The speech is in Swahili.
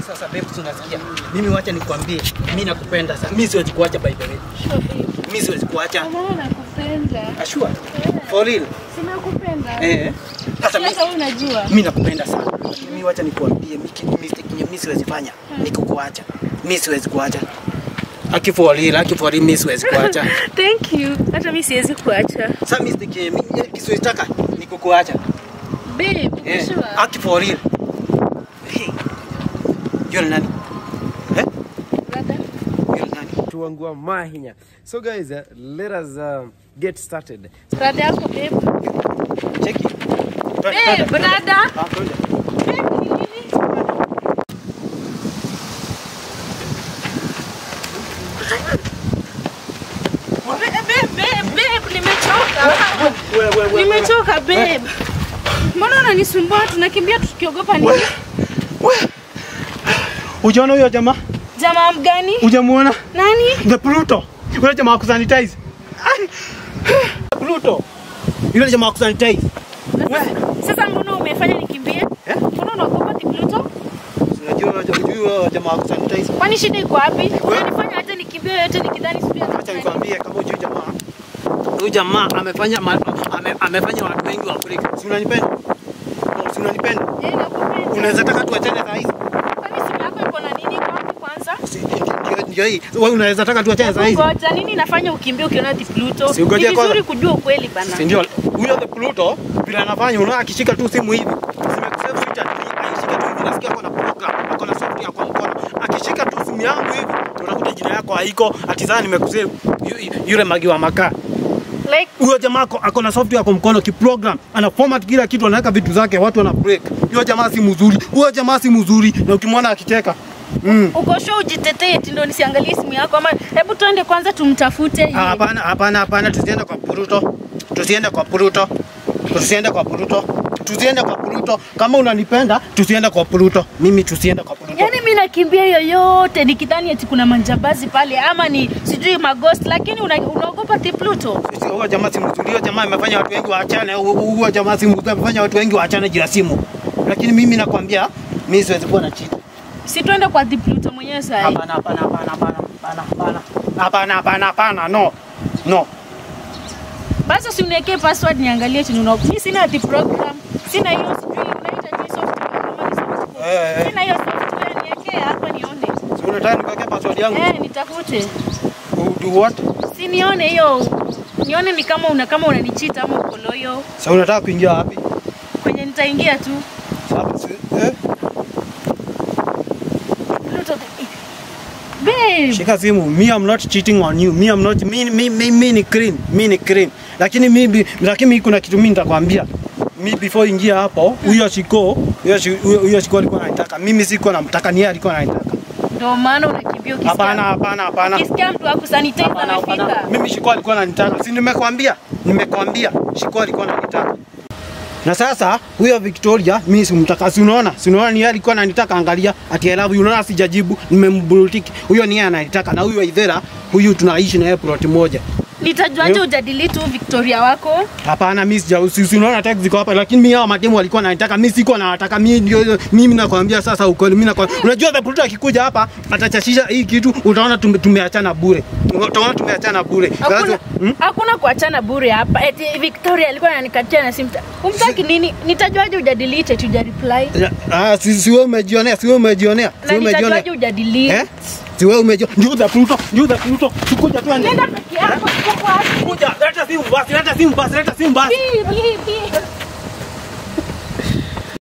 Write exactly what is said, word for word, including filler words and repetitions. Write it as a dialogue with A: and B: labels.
A: sasa babe tunasikia. Mimi wacha nikwambie, mimi nakupenda sana. Mimi siwezi kuacha by the way. Mimi siwezi kuacha.
B: Mama nakupenda.
A: Ashua. For real.
B: Sina kupenda.
A: Eh.
B: Sasa mimi unajua.
A: Mimi nakupenda sana. Mimi wacha nikwambie, mistake mimi siwezi fanya. Nikukuacha. Mimi siwezi kuacha. Aki for real, aki for real mimi siwezi kuacha.
B: Thank you. Hata mimi siwezi kuacha.
A: Sasa mistake mimi siwezi taka nikukuacha.
B: Babe,
A: eh.
B: Sure.
A: Aki for real. Hey. You're nani? Eh?
B: Brother.
A: You're nani?
C: Tuangua mahinya. So guys, uh, let us uh, get started.
B: Brother yako babe.
A: Check it.
B: Babe, brother.
A: Ah, twende.
B: Nimechoka babe. Mbona unanisumbua? Tunakimbia tukiogopa nini?
A: Ujaona huyo jamaa?
B: Jamaa mgani?
A: Hujamuona?
B: Nani?
A: The Pluto. Yule jamaa kusanitize. Pluto. Yule jamaa kusanitize.
B: Sasa mbona umefanya nikimbie?
A: Eh?
B: Mbona unaogopa the Pluto?
A: Unajua unajua jamaa kusanitize.
B: Kwani shida iko wapi? Unanifanya hata nikimbie yote nikidhani sijui.
A: Acha nikwambie kama huyu jamaa. Huyu jamaa amefanya ame, amefanya watu wengi wa Afrika. Si unanipenda? Si unanipenda?
B: Yeye nakupenda.
A: Unaweza taka tuachane saa hizi?
B: Kwani simu yako iko na nini kwa kwanza?
A: Ndio ndio hii. Wewe unaweza taka tuachane saa hizi?
B: Ngoja nini nafanya ukimbie ukiona the Pluto?
A: Si ungoje
B: Ni vizuri kujua ukweli bana.
A: Si ndio? Huyo the Pluto bila anafanya unaona akishika tu simu hivi. Simekusave switch akishika tu hivi nasikia kuna program, ako na software kwa mkono. Akishika tu simu yangu hivi unakuta jina yako haiko, atizana nimekusave yule magi wa makaa.
B: Like
A: huyo jamaa ako na software kwa mkono kiprogram, ana format kila kitu, anaweka vitu zake, watu wana break. Huyo jamaa si mzuri. Huyo jamaa si mzuri na ukimwona akicheka. Mm.
B: Uko show ujitetee eti ndio nisiangalie simu yako ama hebu tuende kwanza tumtafute.
A: Hapana, hapana, hapana, tusiende kwa Pluto. Tusiende kwa Pluto. Tusiende kwa Pluto. Tusiende kwa Pluto. Kama unanipenda, tusiende kwa Pluto. Mimi tusiende kwa Pluto.
B: Yaani mimi nakimbia yoyote nikidhani eti kuna manjabazi pale ama ni sijui maghost, lakini unaogopa ti Pluto.
A: Sisi huyo jamaa si mzuri. Huyo jamaa amefanya watu wengi waachane. Huyo jamaa si mzuri, amefanya watu wengi waachane jina simu. Lakini mimi nakwambia, mimi siwezi kuwa na cheat.
B: Si tuende kwa the Pluto mwenyewe sasa.
A: Hapana, hapana, hapana, hapana, hapana. Hapana, hapana, hapana. No. No.
B: Basi si uniwekee password niangalie chini unaogopa. Mimi sina the program. Sina hiyo sijui unaita ni software kama ni software.
A: Eh.
B: Sina hiyo software niwekee hapa nione.
A: Si unataka nikuwekee password yangu?
B: Eh, nitafute.
A: Do what?
B: Si nione hiyo. Nione ni kama una kama unanicheat ama uko loyo.
A: Sasa unataka kuingia wapi?
B: Kwenye nitaingia tu.
A: Sasa eh?
B: Pluto. Babe.
A: Shika simu. Me I'm not cheating on you. Me I'm not me me me, me ni clean. Me ni clean. Lakini mimi lakini kuna kitu mimi nitakwambia. Mimi before ingia hapo, huyo Shiko, huyo huyo Shiko alikuwa anataka. Mimi siko namtaka, ni yeye alikuwa anataka.
B: Ndio maana unakimbia ukisikia.
A: Hapana, hapana, hapana.
B: Ukisikia mtu akusanitize anafika.
A: Mimi Shiko alikuwa ananitaka. Si nimekwambia? Nimekwambia Shiko alikuwa ananitaka. Na sasa huyo Victoria mimi simtaka. Si unaona? Si unaona ni yeye alikuwa ananitaka, angalia ati I love you. Unaona sijajibu, nimembrutiki. Huyo ni yeye ananitaka na huyo Idhera, huyu tunaishi na yeye plot moja.
B: Nitajuaje ujadelete tu Victoria wako?
A: Hapana, mimi sija si unaona text ziko hapa, lakini mimi hao mademu walikuwa wanataka, mimi siko na nataka. Mimi ndio mimi nakwambia sasa ukweli, mimi nakwambia. Unajua the Pluto akikuja hapa atachashisha hii kitu, utaona tumeachana bure. Utaona tumeachana bure.
B: Hakuna hmm? Hakuna kuachana bure hapa. Eti Victoria alikuwa ananikatia na simu. Umtaki nini? Nitajuaje ujadelete tu reply?
A: Ah, si si wewe umejionea, si wewe umejionea. Si wewe umejionea.
B: Nitajuaje ujadelete?
A: Eh? Si wewe umejionea. Ndio the Pluto, ndio the Pluto. Sikuja tu ande.
B: Nenda peke yako.
A: Kuja, leta simu basi, leta simu basi, leta simu basi.
B: Bi bi bi.